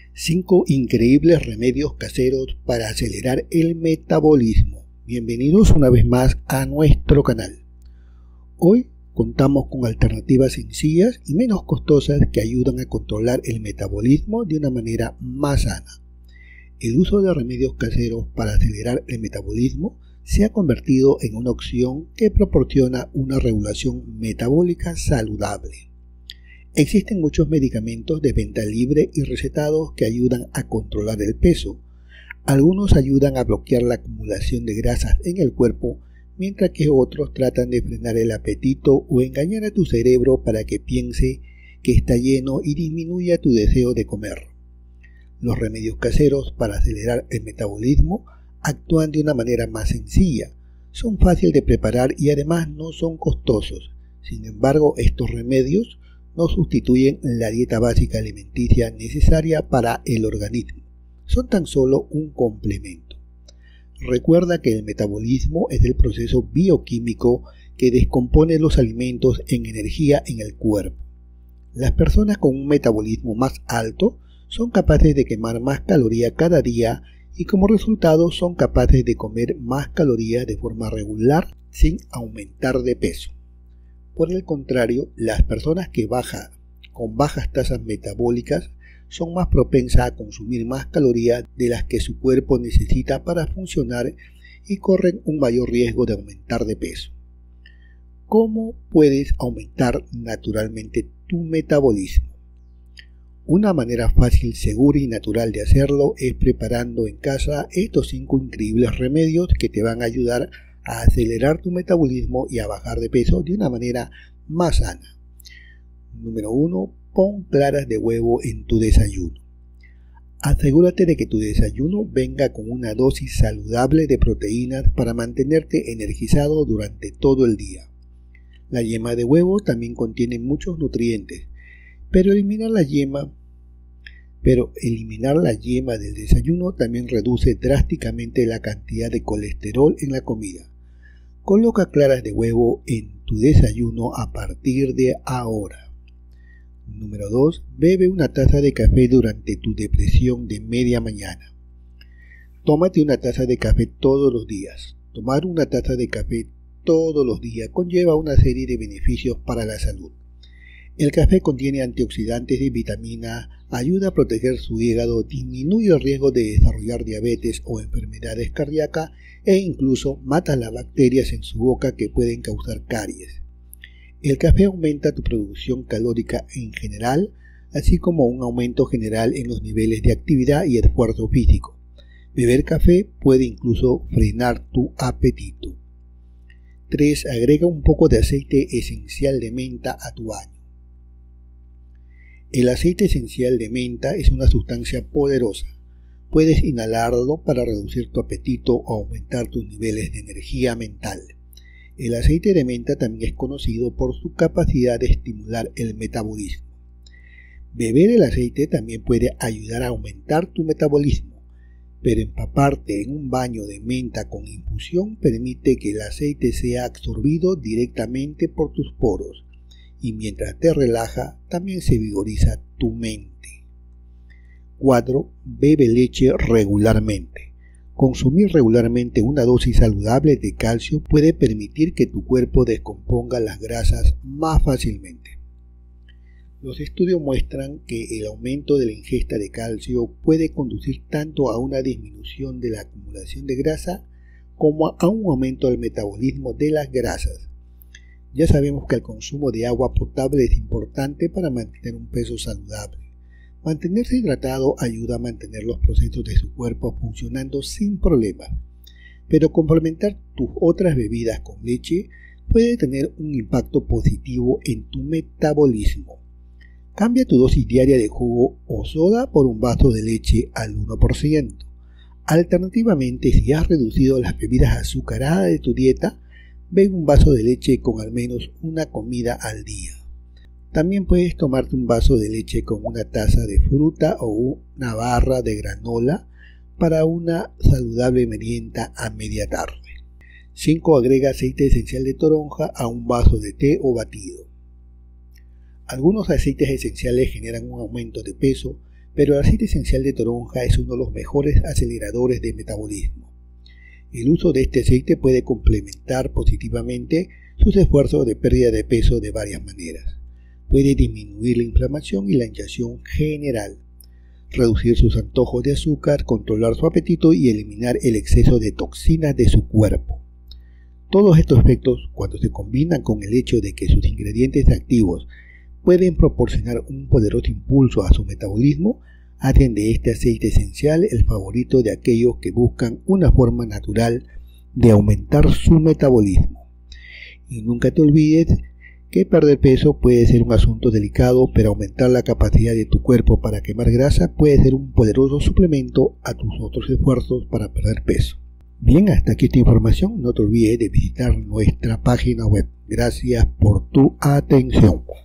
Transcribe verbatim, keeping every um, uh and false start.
Cinco increíbles remedios caseros para acelerar el metabolismo. Bienvenidos una vez más a nuestro canal. Hoy contamos con alternativas sencillas y menos costosas que ayudan a controlar el metabolismo de una manera más sana. El uso de remedios caseros para acelerar el metabolismo se ha convertido en una opción que proporciona una regulación metabólica saludable. Existen muchos medicamentos de venta libre y recetados que ayudan a controlar el peso. Algunos ayudan a bloquear la acumulación de grasas en el cuerpo, mientras que otros tratan de frenar el apetito o engañar a tu cerebro para que piense que está lleno y disminuya tu deseo de comer. Los remedios caseros para acelerar el metabolismo actúan de una manera más sencilla, son fáciles de preparar y además no son costosos. Sin embargo, estos remedios no sustituyen la dieta básica alimenticia necesaria para el organismo, son tan solo un complemento. Recuerda que el metabolismo es el proceso bioquímico que descompone los alimentos en energía en el cuerpo. Las personas con un metabolismo más alto son capaces de quemar más calorías cada día y como resultado son capaces de comer más calorías de forma regular sin aumentar de peso. Por el contrario, las personas que bajan con bajas tasas metabólicas son más propensas a consumir más calorías de las que su cuerpo necesita para funcionar y corren un mayor riesgo de aumentar de peso. ¿Cómo puedes aumentar naturalmente tu metabolismo? Una manera fácil, segura y natural de hacerlo es preparando en casa estos cinco increíbles remedios que te van a ayudar a acelerar tu metabolismo y a bajar de peso de una manera más sana. Número uno. Pon claras de huevo en tu desayuno. Asegúrate de que tu desayuno venga con una dosis saludable de proteínas para mantenerte energizado durante todo el día. La yema de huevo también contiene muchos nutrientes, pero eliminar la yema Pero eliminar la yema del desayuno también reduce drásticamente la cantidad de colesterol en la comida. Coloca claras de huevo en tu desayuno a partir de ahora. Número dos. Bebe una taza de café durante tu depresión de media mañana. Tómate una taza de café todos los días. Tomar una taza de café todos los días conlleva una serie de beneficios para la salud. El café contiene antioxidantes y vitaminas, ayuda a proteger su hígado, disminuye el riesgo de desarrollar diabetes o enfermedades cardíacas e incluso mata las bacterias en su boca que pueden causar caries. El café aumenta tu producción calórica en general, así como un aumento general en los niveles de actividad y esfuerzo físico. Beber café puede incluso frenar tu apetito. tres. Agrega un poco de aceite esencial de menta a tu baño. El aceite esencial de menta es una sustancia poderosa. Puedes inhalarlo para reducir tu apetito o aumentar tus niveles de energía mental. El aceite de menta también es conocido por su capacidad de estimular el metabolismo. Beber el aceite también puede ayudar a aumentar tu metabolismo, pero empaparte en un baño de menta con infusión permite que el aceite sea absorbido directamente por tus poros. Y mientras te relaja, también se vigoriza tu mente. cuatro. Bebe leche regularmente. Consumir regularmente una dosis saludable de calcio puede permitir que tu cuerpo descomponga las grasas más fácilmente. Los estudios muestran que el aumento de la ingesta de calcio puede conducir tanto a una disminución de la acumulación de grasa como a un aumento del metabolismo de las grasas. Ya sabemos que el consumo de agua potable es importante para mantener un peso saludable. Mantenerse hidratado ayuda a mantener los procesos de su cuerpo funcionando sin problemas, pero complementar tus otras bebidas con leche puede tener un impacto positivo en tu metabolismo. Cambia tu dosis diaria de jugo o soda por un vaso de leche al uno por ciento. Alternativamente, si has reducido las bebidas azucaradas de tu dieta, bebe un vaso de leche con al menos una comida al día. También puedes tomarte un vaso de leche con una taza de fruta o una barra de granola para una saludable merienda a media tarde. cinco. Agrega aceite esencial de toronja a un vaso de té o batido. Algunos aceites esenciales generan un aumento de peso, pero el aceite esencial de toronja es uno de los mejores aceleradores de metabolismo. El uso de este aceite puede complementar positivamente sus esfuerzos de pérdida de peso de varias maneras. Puede disminuir la inflamación y la hinchazón general, reducir sus antojos de azúcar, controlar su apetito y eliminar el exceso de toxinas de su cuerpo. Todos estos efectos, cuando se combinan con el hecho de que sus ingredientes activos pueden proporcionar un poderoso impulso a su metabolismo, hacen de este aceite esencial el favorito de aquellos que buscan una forma natural de aumentar su metabolismo. Y nunca te olvides que perder peso puede ser un asunto delicado, pero aumentar la capacidad de tu cuerpo para quemar grasa puede ser un poderoso suplemento a tus otros esfuerzos para perder peso. Bien, hasta aquí esta información. No te olvides de visitar nuestra página web. Gracias por tu atención.